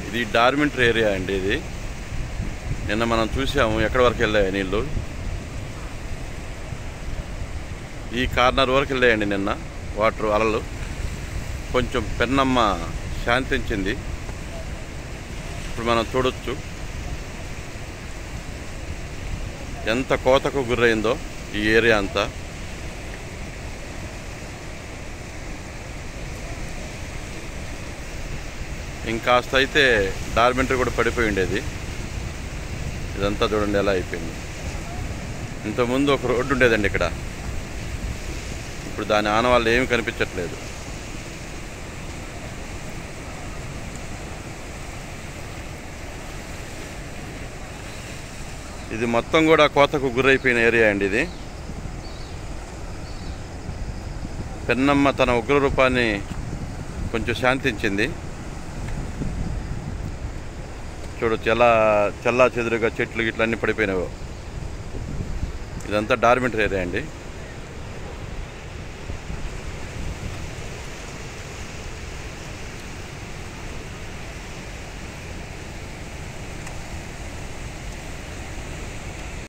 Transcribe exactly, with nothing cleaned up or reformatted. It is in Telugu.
ఇది డార్మెంటరీ ఏరియా అండి. ఇది నిన్న మనం చూసాము ఎక్కడి వరకు వెళ్ళాయి నీళ్ళు. ఈ కార్నర్ వరకు వెళ్ళాయండి నిన్న వాటర్ అలలు. కొంచెం పెన్నమ్మ శాంతించింది. ఇప్పుడు మనం చూడొచ్చు ఎంత కోతకు గురైందో ఈ ఏరియా అంతా. ఇంకాస్త అయితే డార్మెంటరీ కూడా పడిపోయి ఉండేది. ఇదంతా చూడండి ఎలా అయిపోయింది. ఇంతకుముందు ఒక రోడ్డు ఉండేదండి ఇక్కడ. ఇప్పుడు దాని ఆనవాళ్ళు ఏమీ కనిపించట్లేదు. ఇది మొత్తం కూడా కోతకు గురైపోయిన ఏరియా అండి. ఇది పెన్నమ్మ తన ఉగ్ర రూపాన్ని కొంచెం శాంతించింది. చూడొచ్చు ఎలా చల్లా చెదురుగా చెట్లు గిట్లు అన్నీ పడిపోయినావో. ఇదంతా డార్మెంటరీ ఏరియా అండి.